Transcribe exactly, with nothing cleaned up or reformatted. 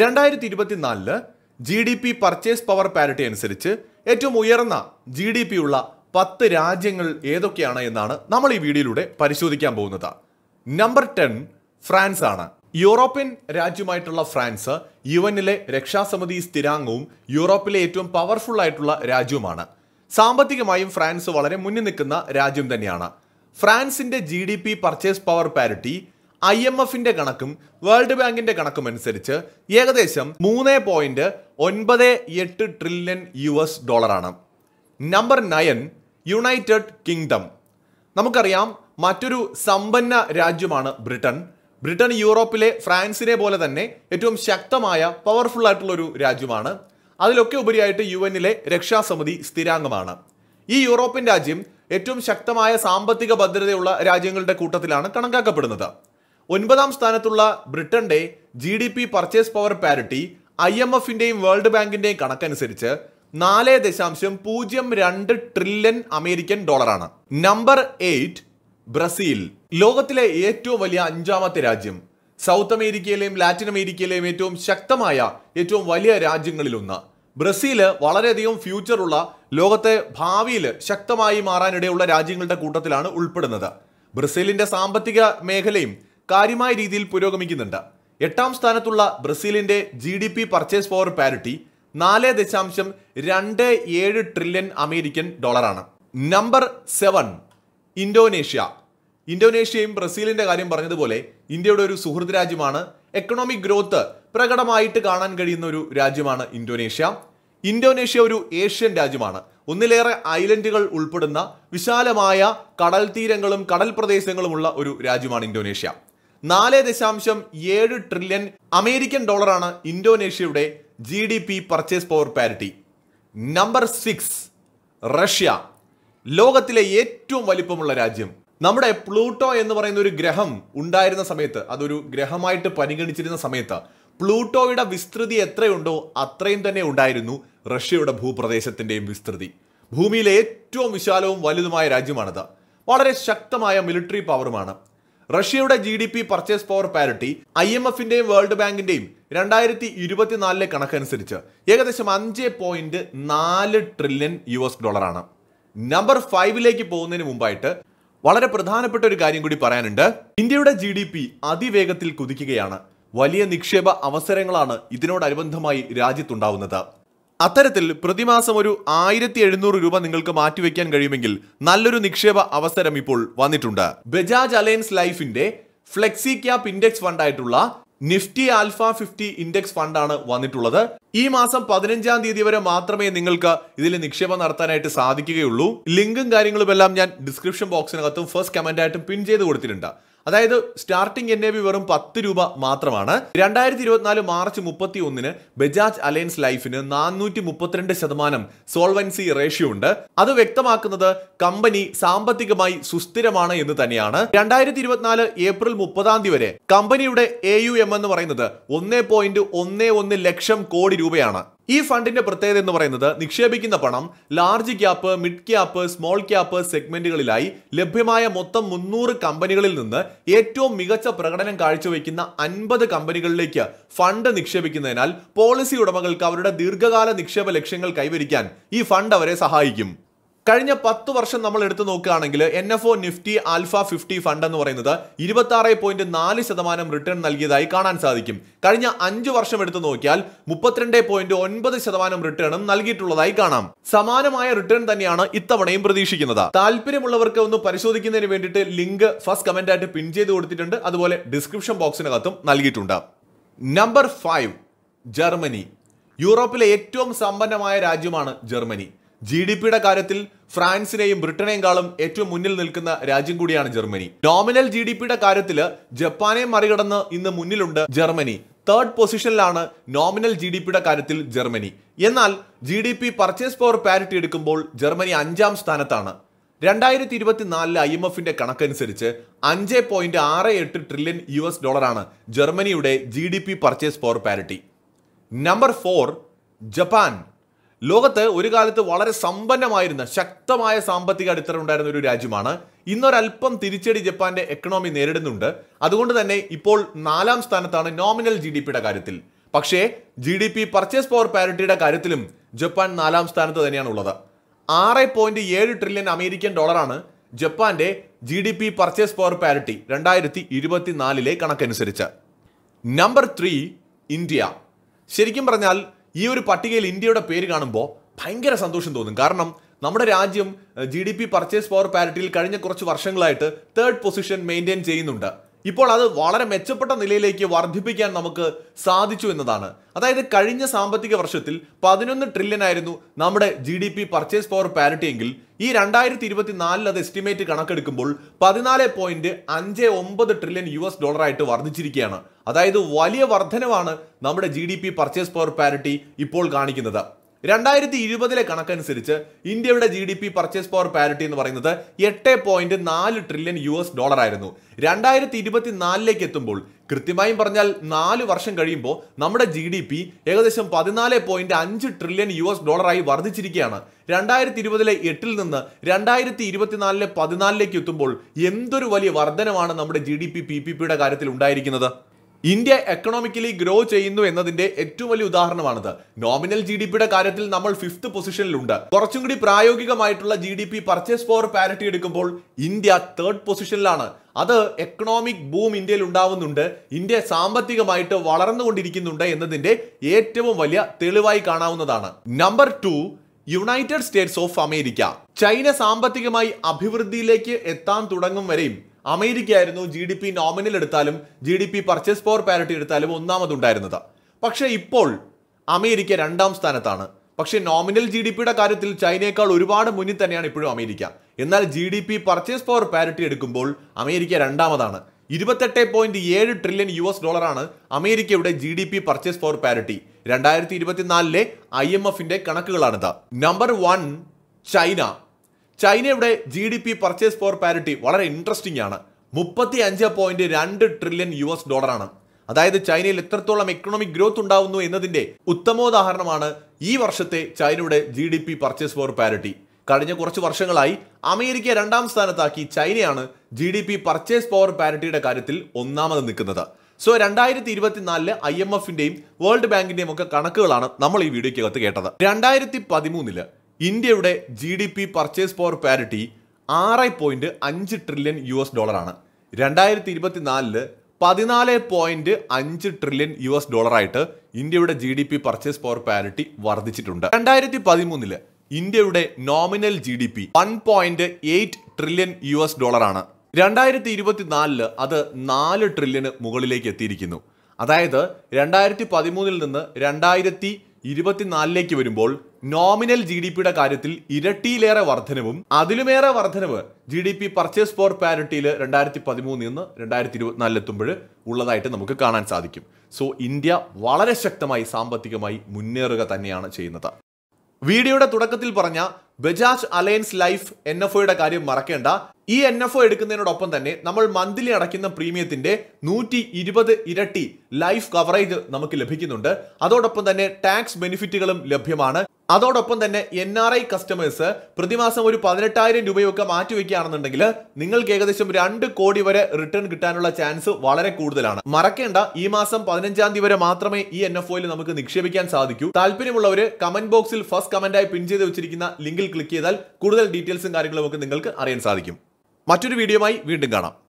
രണ്ടായിരത്തി ഇരുപത്തിനാലില് G D P purchase power parity അനുസരിച്ച് ഏറ്റവും ഉയർന്ന ജി ഡി പി ഉള്ള പത്ത് രാജ്യങ്ങൾ ഏതൊക്കെയാണ് എന്നാണ് നമ്മൾ ഈ വീഡിയോയിലൂടെ പരിശോധിക്കാൻ പോകുന്നത്. നമ്പർ ടെൻ ഫ്രാൻസ് ആണ്. യൂറോപ്യൻ രാജ്യമായിട്ടുള്ള ഫ്രാൻസ് യു എന്നിലെ രക്ഷാസമിതി സ്ഥിരാംഗവും യൂറോപ്പിലെ ഏറ്റവും പവർഫുൾ ആയിട്ടുള്ള രാജ്യവുമാണ്. സാമ്പത്തികമായും ഫ്രാൻസ് വളരെ മുന്നിൽ നിൽക്കുന്ന രാജ്യം തന്നെയാണ്. ഫ്രാൻസിന്റെ G D P purchase power parity I M എഫിന്റെ കണക്കും വേൾഡ് ബാങ്കിന്റെ കണക്കും അനുസരിച്ച് ഏകദേശം മൂന്ന് പോയിന്റ് ഒൻപത് എട്ട് ട്രില്യൺ യു എസ് ഡോളറാണ്. Number nine United Kingdom. നമുക്കറിയാം മറ്റൊരു സമ്പന്ന രാജ്യമാണ് ബ്രിട്ടൻ. ബ്രിട്ടൻ യൂറോപ്പിലെ ഫ്രാൻസിനെ പോലെ തന്നെ ഏറ്റവും ശക്തമായ പവർഫുൾ ആയിട്ടുള്ള ഒരു രാജ്യമാണ്. അതിലൊക്കെ ഉപരിയായിട്ട് യു എന്നിലെ രക്ഷാസമിതി സ്ഥിരാംഗമാണ്. ഈ യൂറോപ്യൻ രാജ്യം ഏറ്റവും ശക്തമായ സാമ്പത്തിക ഭദ്രതയുള്ള രാജ്യങ്ങളുടെ കൂട്ടത്തിലാണ് കണക്കാക്കപ്പെടുന്നത്. ഒൻപതാം സ്ഥാനത്തുള്ള ബ്രിട്ടന്റെ G D P purchase power parity I M എഫിന്റെയും വേൾഡ് ബാങ്കിന്റെയും കണക്കനുസരിച്ച് നാല് ദശാംശം പൂജ്യം രണ്ട് ട്രില്യൺ അമേരിക്കൻ ഡോളറാണ്. Number eight Brazil. ലോകത്തിലെ ഏറ്റവും വലിയ അഞ്ചാമത്തെ രാജ്യം. സൗത്ത് അമേരിക്കയിലെയും ലാറ്റിൻ അമേരിക്കയിലെയും ഏറ്റവും ശക്തമായ ഏറ്റവും വലിയ രാജ്യങ്ങളിലൊന്ന്. ബ്രസീല് വളരെയധികം ഫ്യൂച്ചറുള്ള ലോകത്തെ ഭാവിയിൽ ശക്തമായി മാറാനിടയുള്ള രാജ്യങ്ങളുടെ കൂട്ടത്തിലാണ് ഉൾപ്പെടുന്നത്. ബ്രസീലിന്റെ സാമ്പത്തിക മേഖലയും കാര്യമായ രീതിയിൽ പുരോഗമിക്കുന്നുണ്ട്. എട്ടാം സ്ഥാനത്തുള്ള ബ്രസീലിന്റെ G D P purchase power parity നാല് ദശാംശം രണ്ട് ഏഴ് ട്രില്യൺ അമേരിക്കൻ ഡോളറാണ്. Number seven Indonesia. ഇന്തോനേഷ്യയും ബ്രസീലിന്റെ കാര്യം പറഞ്ഞതുപോലെ ഇന്ത്യയുടെ ഒരു സുഹൃത്ത് രാജ്യമാണ്. എക്കണോമിക് ഗ്രോത്ത് പ്രകടമായിട്ട് കാണാൻ കഴിയുന്ന ഒരു രാജ്യമാണ് ഇന്തോനേഷ്യ. ഇന്തോനേഷ്യ ഒരു ഏഷ്യൻ രാജ്യമാണ്. ഒന്നിലേറെ ഐലൻഡുകൾ ഉൾപ്പെടുന്ന വിശാലമായ കടൽ തീരങ്ങളും കടൽ പ്രദേശങ്ങളുമുള്ള ഒരു രാജ്യമാണ് ഇന്തോനേഷ്യ. നാല് ദശാംശം ഏഴ് ട്രില്യൺ അമേരിക്കൻ ഡോളറാണ് ഇന്തോനേഷ്യയുടെ G D P purchase power parity. Number six Russia. ലോകത്തിലെ ഏറ്റവും വലിപ്പമുള്ള രാജ്യം. നമ്മുടെ പ്ലൂട്ടോ എന്ന് പറയുന്ന ഒരു ഗ്രഹം ഉണ്ടായിരുന്ന സമയത്ത്, അതൊരു ഗ്രഹമായിട്ട് പരിഗണിച്ചിരുന്ന സമയത്ത് പ്ലൂട്ടോയുടെ വിസ്തൃതി എത്രയുണ്ടോ അത്രയും തന്നെ ഉണ്ടായിരുന്നു റഷ്യയുടെ ഭൂപ്രദേശത്തിന്റെയും വിസ്തൃതി. ഭൂമിയിലെ ഏറ്റവും വിശാലവും വലുതുമായ രാജ്യമാണത്. വളരെ ശക്തമായ മിലിറ്ററി പവറുമാണ്. റഷ്യയുടെ G D P purchase power parity I M എഫിന്റെയും വേൾഡ് ബാങ്കിന്റെയും രണ്ടായിരത്തി ഇരുപത്തിനാലിലെ കണക്കനുസരിച്ച് ഏകദേശം അഞ്ച് പോയിന്റ് നാല് ട്രില്യൺ യു എസ് ഡോളറാണ്. നമ്പർ ഫൈവിലേക്ക് പോകുന്നതിന് മുമ്പായിട്ട് വളരെ പ്രധാനപ്പെട്ട ഒരു കാര്യം കൂടി പറയാനുണ്ട്. ഇന്ത്യയുടെ ജി ഡി പി അതിവേഗത്തിൽ കുതിക്കുകയാണ്. വലിയ നിക്ഷേപ അവസരങ്ങളാണ് ഇതിനോടനുബന്ധമായി രാജ്യത്തുണ്ടാവുന്നത്. അത്തരത്തിൽ പ്രതിമാസം ഒരു ആയിരത്തി എഴുന്നൂറ് രൂപ നിങ്ങൾക്ക് മാറ്റിവെക്കാൻ കഴിയുമെങ്കിൽ നല്ലൊരു നിക്ഷേപ അവസരം ഇപ്പോൾ വന്നിട്ടുണ്ട്. ബജാജ് അലയൻസ് ലൈഫിന്റെ ഫ്ലെക്സി ക്യാപ് ഇൻഡെക്സ് ഫണ്ടായിട്ടുള്ള നിഫ്റ്റി ആൽഫ ഫിഫ്റ്റി ഇൻഡെക്സ് ഫണ്ടാണ് വന്നിട്ടുള്ളത്. ഈ മാസം പതിനഞ്ചാം തീയതി വരെ മാത്രമേ നിങ്ങൾക്ക് ഇതിൽ നിക്ഷേപം നടത്താനായിട്ട് സാധിക്കുകയുള്ളൂ. ലിങ്കും കാര്യങ്ങളും എല്ലാം ഞാൻ ഡിസ്ക്രിപ്ഷൻ ബോക്സിനകത്തും ഫസ്റ്റ് കമന്റ് ആയിട്ടും പിൻ ചെയ്ത് കൊടുത്തിട്ടുണ്ട്. അതായത് സ്റ്റാർട്ടിംഗ് എൻ എ വി വെറും പത്ത് രൂപ മാത്രമാണ്. രണ്ടായിരത്തി ഇരുപത്തിനാല് മാർച്ച് മുപ്പത്തി ഒന്നിന് ബജാജ് അലയൻസ് ലൈഫിന് നാനൂറ്റി മുപ്പത്തിരണ്ട് ശതമാനം സോൾവൻസി റേഷ്യോ ഉണ്ട്. അത് വ്യക്തമാക്കുന്നത് കമ്പനി സാമ്പത്തികമായി സുസ്ഥിരമാണ് എന്ന് തന്നെയാണ്. രണ്ടായിരത്തി ഇരുപത്തിനാല് ഏപ്രിൽ മുപ്പതാം തീയതി വരെ കമ്പനിയുടെ എ യു എം എന്ന് പറയുന്നത് ഒന്ന് പോയിന്റ് ഒന്ന് ഒന്ന് ലക്ഷം കോടി രൂപയാണ്. ഈ ഫണ്ടിന്റെ പ്രത്യേകത എന്ന് പറയുന്നത് നിക്ഷേപിക്കുന്ന പണം large cap, mid cap, small cap സെഗ്മെന്റുകളിലായി ലഭ്യമായ മൊത്തം മുന്നൂറ് കമ്പനികളിൽ നിന്ന് ഏറ്റവും മികച്ച പ്രകടനം കാഴ്ചവെക്കുന്ന അൻപത് കമ്പനികളിലേക്ക് ഫണ്ട് നിക്ഷേപിക്കുന്നതിനാൽ പോളിസി ഉടമകൾക്ക് അവരുടെ ദീർഘകാല നിക്ഷേപ ലക്ഷ്യങ്ങൾ കൈവരിക്കാൻ ഈ ഫണ്ട് അവരെ സഹായിക്കും. കഴിഞ്ഞ പത്ത് വർഷം നമ്മൾ എടുത്തു നോക്കുകയാണെങ്കിൽ N F O Nifty alpha fifty fund എന്ന് പറയുന്നത് ഇരുപത്തി ആറ് പോയിന്റ് നാല് ശതമാനം റിട്ടേൺ നൽകിയതായി കാണാൻ സാധിക്കും. കഴിഞ്ഞ അഞ്ചു വർഷം എടുത്തു നോക്കിയാൽ മുപ്പത്തിരണ്ട് പോയിന്റ് ഒൻപത് ശതമാനം റിട്ടേണും നൽകിയിട്ടുള്ളതായി കാണാം. സമാനമായ റിട്ടേൺ തന്നെയാണ് ഇത്തവണയും പ്രതീക്ഷിക്കുന്നത്. താല്പര്യമുള്ളവർക്ക് ഒന്ന് പരിശോധിക്കുന്നതിന് വേണ്ടിയിട്ട് ലിങ്ക് ഫസ്റ്റ് കമന്റ് ആയിട്ട് പിൻ ചെയ്ത് കൊടുത്തിട്ടുണ്ട്. അതുപോലെ ഡിസ്ക്രിപ്ഷൻ ബോക്സിനകത്തും നൽകിയിട്ടുണ്ട്. Number five Germany. യൂറോപ്പിലെ ഏറ്റവും സമ്പന്നമായ രാജ്യമാണ് ജർമ്മനി. ജി ഡി പിയുടെ കാര്യത്തിൽ ഫ്രാൻസിനെയും ബ്രിട്ടനെയും ഏറ്റവും മുന്നിൽ നിൽക്കുന്ന രാജ്യം കൂടിയാണ് ജർമ്മനി. നോമിനൽ ജി ഡി പിയുടെ കാര്യത്തിൽ ജപ്പാനെ മറികടന്ന് ഇന്ന് മുന്നിലുണ്ട് ജർമ്മനി. തേർഡ് പൊസിഷനിലാണ് നോമിനൽ ജി ഡി പിയുടെ കാര്യത്തിൽ ജർമ്മനി. എന്നാൽ G D P purchase power parity എടുക്കുമ്പോൾ ജർമ്മനി അഞ്ചാം സ്ഥാനത്താണ്. രണ്ടായിരത്തി ഇരുപത്തിനാലിലെ ഐ എം എഫിന്റെ കണക്കനുസരിച്ച് അഞ്ച് പോയിന്റ് ആറ് എട്ട് ട്രില്യൺ യു എസ് ഡോളറാണ് ജർമ്മനിയുടെ G D P purchase power parity. Number four Japan. ലോകത്ത് ഒരു കാലത്ത് വളരെ സമ്പന്നമായിരുന്ന ശക്തമായ സാമ്പത്തിക അടിത്തറ ഉണ്ടായിരുന്ന ഒരു രാജ്യമാണ്. ഇന്നൊരൽപ്പം തിരിച്ചടി ജപ്പാന്റെ എക്കണോമി നേരിടുന്നുണ്ട്. അതുകൊണ്ട് തന്നെ ഇപ്പോൾ നാലാം സ്ഥാനത്താണ് നോമിനൽ ജി ഡി പിയുടെ കാര്യത്തിൽ. പക്ഷേ G D P purchase power പാരിറ്റിയുടെ കാര്യത്തിലും ജപ്പാൻ നാലാം സ്ഥാനത്ത് തന്നെയാണ് ഉള്ളത്. ആറ് പോയിന്റ് ഏഴ് ട്രില്യൺ അമേരിക്കൻ ഡോളറാണ് ജപ്പാന്റെ G D P purchase power parity രണ്ടായിരത്തി ഇരുപത്തിനാലിലെ കണക്കനുസരിച്ച്. Number three India. ശരിക്കും പറഞ്ഞാൽ ഈ ഒരു പട്ടികയിൽ ഇന്ത്യയുടെ പേര് കാണുമ്പോൾ ഭയങ്കര സന്തോഷം തോന്നും. കാരണം നമ്മുടെ രാജ്യം G D P purchase power പാരിറ്റിയിൽ കഴിഞ്ഞ കുറച്ച് വർഷങ്ങളായിട്ട് തേർഡ് പൊസിഷൻ മെയിൻറ്റെയിൻ ചെയ്യുന്നുണ്ട്. ഇപ്പോൾ അത് വളരെ മെച്ചപ്പെട്ട നിലയിലേക്ക് വർദ്ധിപ്പിക്കാൻ നമുക്ക് സാധിച്ചു എന്നതാണ്. അതായത് കഴിഞ്ഞ സാമ്പത്തിക വർഷത്തിൽ പതിനൊന്ന് ട്രില്യൺ ആയിരുന്നു നമ്മുടെ G D P purchase power parity എങ്കിൽ ഈ രണ്ടായിരത്തി ഇരുപത്തിനാലിൽ അത് എസ്റ്റിമേറ്റ് കണക്കെടുക്കുമ്പോൾ പതിനാല് പോയിന്റ് അഞ്ച് ഒമ്പത് ട്രില്യൺ യു എസ് ഡോളർ ആയിട്ട് വർദ്ധിച്ചിരിക്കുകയാണ്. അതായത് വലിയ വർധനവാണ് നമ്മുടെ G D P purchase power parity ഇപ്പോൾ കാണിക്കുന്നത്. രണ്ടായിരത്തി ഇരുപതിലെ കണക്കനുസരിച്ച് ഇന്ത്യയുടെ G D P purchase power parity എന്ന് പറയുന്നത് എട്ട് പോയിന്റ് നാല് ട്രില്യൺ യു എസ് ഡോളർ ആയിരുന്നു. രണ്ടായിരത്തി ഇരുപത്തിനാലിലേക്ക് എത്തുമ്പോൾ കൃത്യമായും പറഞ്ഞാൽ നാല് വർഷം കഴിയുമ്പോൾ നമ്മുടെ ജി ഡി പി ഏകദേശം പതിനാല് പോയിന്റ് അഞ്ച് ട്രില്യൺ യു എസ് ഡോളറായി വർദ്ധിച്ചിരിക്കുകയാണ്. രണ്ടായിരത്തി ഇരുപതിലെ എട്ടിൽ നിന്ന് രണ്ടായിരത്തി ഇരുപത്തിനാലിലെ പതിനാലിലേക്ക് എത്തുമ്പോൾ എന്തൊരു വലിയ വർധനമാണ് നമ്മുടെ G D P P P പിയുടെ കാര്യത്തിൽ ഉണ്ടായിരിക്കുന്നത്. ഇന്ത്യ എക്കണോമിക്കലി ഗ്രോ ചെയ്യുന്നു എന്നതിന്റെ ഏറ്റവും വലിയ ഉദാഹരണമാണിത്. നോമിനൽ ജി ഡി പിയുടെ കാര്യത്തിൽ നമ്മൾ ഫിഫ്ത് പൊസിഷനിലുണ്ട്. കുറച്ചും കൂടി പ്രായോഗികമായിട്ടുള്ള G D P purchase power parity എടുക്കുമ്പോൾ ഇന്ത്യ തേർഡ് പൊസിഷനിലാണ്. അത് എക്കണോമിക് ബൂം ഇന്ത്യയിൽ ഉണ്ടാവുന്നുണ്ട്, ഇന്ത്യ സാമ്പത്തികമായിട്ട് വളർന്നുകൊണ്ടിരിക്കുന്നുണ്ട് എന്നതിന്റെ ഏറ്റവും വലിയ തെളിവായി കാണാവുന്നതാണ്. Number two United States of America. China സാമ്പത്തികമായി അഭിവൃദ്ധിയിലേക്ക് എത്താൻ തുടങ്ങും വരെയും അമേരിക്ക ആയിരുന്നു ജി ഡി പി നോമിനൽ എടുത്താലും G D P purchase power parity എടുത്താലും ഒന്നാമതുണ്ടായിരുന്നത്. പക്ഷേ ഇപ്പോൾ അമേരിക്ക രണ്ടാം സ്ഥാനത്താണ്. പക്ഷേ നോമിനൽ ജി ഡി പിയുടെ കാര്യത്തിൽ ചൈനയേക്കാൾ ഒരുപാട് മുന്നിൽ തന്നെയാണ് ഇപ്പോഴും അമേരിക്ക. എന്നാൽ G D P purchase power parity എടുക്കുമ്പോൾ അമേരിക്ക രണ്ടാമതാണ്. ഇരുപത്തെട്ട് പോയിന്റ് ഏഴ് ട്രില്യൺ യു എസ് ഡോളറാണ് അമേരിക്കയുടെ G D P purchase power parity. രണ്ടായിരത്തി ഇരുപത്തിനാലിലെ ഐ എം എഫിന്റെ കണക്കുകളാണിത്. Number one China. ചൈനയുടെ G D P purchase power parity വളരെ ഇൻട്രസ്റ്റിംഗ് ആണ്. മുപ്പത്തി അഞ്ച് പോയിന്റ് രണ്ട് ട്രില്യൺ യു എസ് ഡോളറാണ്. അതായത് ചൈനയിൽ എത്രത്തോളം എക്കണോമിക് ഗ്രോത്ത് ഉണ്ടാവുന്നു എന്നതിന്റെ ഉത്തമോദാഹരണമാണ് ഈ വർഷത്തെ ചൈനയുടെ G D P purchase power parity. കഴിഞ്ഞ കുറച്ച് വർഷങ്ങളായി അമേരിക്ക രണ്ടാം സ്ഥാനത്താക്കി ചൈനയാണ് G D P purchase power പാരിറ്റിയുടെ കാര്യത്തിൽ ഒന്നാമത് നിൽക്കുന്നത്. സോ രണ്ടായിരത്തി ഇരുപത്തിനാലില് ഐ എം എഫിന്റെയും വേൾഡ് ബാങ്കിന്റെയും ഒക്കെ കണക്കുകളാണ് നമ്മൾ ഈ വീഡിയോയ്ക്കകത്ത് കേട്ടത്. രണ്ടായിരത്തി പതിമൂന്നില് ഇന്ത്യയുടെ G D P purchase power parity ആറ് പോയിന്റ് അഞ്ച് ട്രില്യൺ യു എസ് ഡോളറാണ്. രണ്ടായിരത്തി ഇരുപത്തിനാലില് പതിനാല് പോയിന്റ് അഞ്ച് ട്രില്യൺ യു എസ് ഡോളറായിട്ട് ഇന്ത്യയുടെ G D P purchase power parity വർദ്ധിച്ചിട്ടുണ്ട്. രണ്ടായിരത്തി പതിമൂന്നില് ഇന്ത്യയുടെ nominal G D P one point eight trillion U S ഡോളറാണ്. രണ്ടായിരത്തി ഇരുപത്തിനാലില് അത് നാല് ട്രില്യന് മുകളിലേക്ക് എത്തിയിരിക്കുന്നു. അതായത് രണ്ടായിരത്തി പതിമൂന്നിൽ നിന്ന് രണ്ടായിരത്തി ഇരുപത്തിനാലിലേക്ക് വരുമ്പോൾ നോമിനൽ ജി ഡി പിയുടെ കാര്യത്തിൽ ഇരട്ടിയിലേറെ വർധനവും അതിലുമേറെ വർധനവ് G D P purchase power പാരിറ്റിയിൽ രണ്ടായിരത്തി പതിമൂന്നിൽ നിന്ന് രണ്ടായിരത്തി ഇരുപത്തിനാലിൽ എത്തുമ്പോൾ ഉള്ളതായിട്ട് നമുക്ക് കാണാൻ സാധിക്കും. സോ ഇന്ത്യ വളരെ ശക്തമായി സാമ്പത്തികമായി മുന്നേറുക തന്നെയാണ് ചെയ്യുന്നത്. വീഡിയോയുടെ തുടക്കത്തിൽ പറഞ്ഞ Bajaj Allianz life N F ഒയുടെ കാര്യം മറക്കേണ്ട. ഈ എൻ എഫ് ഒ എടുക്കുന്നതിനോടൊപ്പം തന്നെ നമ്മൾ മന്ത്ലി അടയ്ക്കുന്ന പ്രീമിയത്തിന്റെ നൂറ്റി ഇരുപത് ഇരട്ടി ലൈഫ് കവറേജ് നമുക്ക് ലഭിക്കുന്നുണ്ട്. അതോടൊപ്പം തന്നെ ടാക്സ് ബെനിഫിറ്റുകളും ലഭ്യമാണ്. അതോടൊപ്പം തന്നെ എൻ ആർ ഐ കസ്റ്റമേഴ്സ് പ്രതിമാസം ഒരു പതിനെട്ടായിരം രൂപയൊക്കെ മാറ്റിവെക്കുകയാണെന്നുണ്ടെങ്കിൽ നിങ്ങൾക്ക് ഏകദേശം രണ്ട് കോടി വരെ റിട്ടേൺ കിട്ടാനുള്ള ചാൻസ് വളരെ കൂടുതലാണ്. മറക്കേണ്ട, ഈ മാസം പതിനഞ്ചാം തീയതി വരെ മാത്രമേ ഈ എൻ എഫ് ഒയിൽ നമുക്ക് നിക്ഷേപിക്കാൻ സാധിക്കൂ. താല്പര്യമുള്ളവര് കമന്റ് ബോക്സിൽ ഫസ്റ്റ് കമന്റായി പിൻ ചെയ്ത് വെച്ചിരിക്കുന്ന ലിങ്കിൽ ക്ലിക്ക് ചെയ്താൽ കൂടുതൽ ഡീറ്റെയിൽസും കാര്യങ്ങളും ഒക്കെ നിങ്ങൾക്ക് അറിയാൻ സാധിക്കും. മറ്റൊരു വീഡിയോയുമായി വീണ്ടും കാണാം.